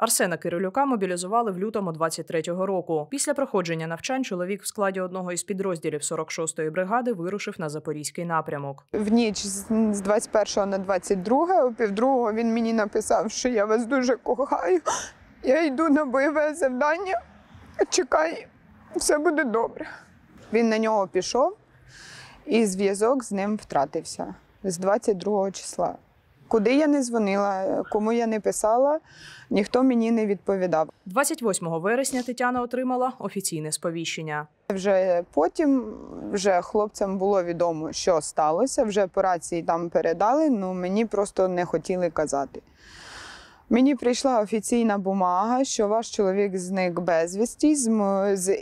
Арсена Кирилюка мобілізували в лютому 23-го року. Після проходження навчань чоловік в складі одного із підрозділів 46-ї бригади вирушив на Запорізький напрямок. В ніч з 21 на 22, о півдругого він мені написав, що я вас дуже кохаю. Я йду на бойове завдання, чекай, все буде добре. Він на нього пішов, і зв'язок з ним втратився з 22 числа. Куди я не дзвонила, кому я не писала, ніхто мені не відповідав. 28 вересня Тетяна отримала офіційне сповіщення. Вже потім хлопцям було відомо, що сталося, вже по рації там передали, але мені просто не хотіли казати. Мені прийшла офіційна бумага, що ваш чоловік зник безвісті з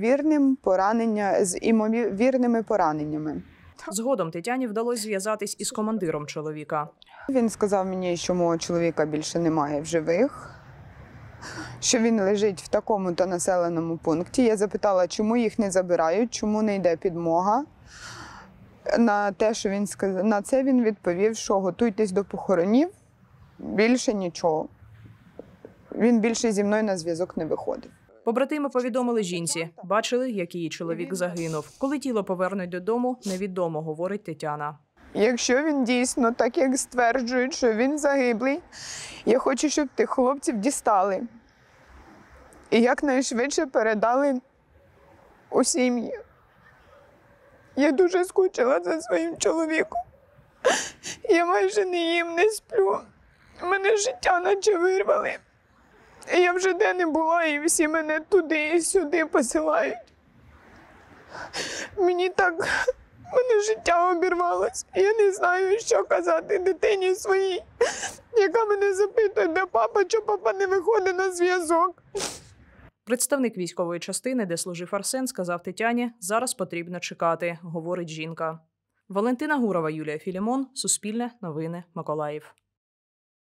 імовірними пораненнями. Згодом Тетяні вдалося зв'язатись із командиром чоловіка. Він сказав мені, що мого чоловіка більше немає в живих, що він лежить в такому-то населеному пункті. Я запитала, чому їх не забирають, чому не йде підмога. На це він відповів, що готуйтесь до похоронів, більше нічого. Він більше зі мною на зв'язок не виходив. Побратими повідомили жінці. Бачили, як її чоловік загинув. Коли тіло повернуть додому, невідомо, говорить Тетяна. Якщо він дійсно, так як стверджують, що він загиблий, я хочу, щоб тих хлопців дістали. І якнайшвидше передали у сім'ї. Я дуже скучила за своїм чоловіком. Я майже не їм, не сплю. Мене життя наче вирвали. Я вже де не була, і всі мене туди і сюди посилають. Мене життя обірвалося. Я не знаю, що казати дитині своїй, яка мене запитує, де папа, чого папа не виходить на зв'язок. Представник військової частини, де служив Арсен, сказав Тетяні, зараз потрібно чекати, говорить жінка. Валентина Гурова, Юлія Філімон, Суспільне, Новини, Миколаїв.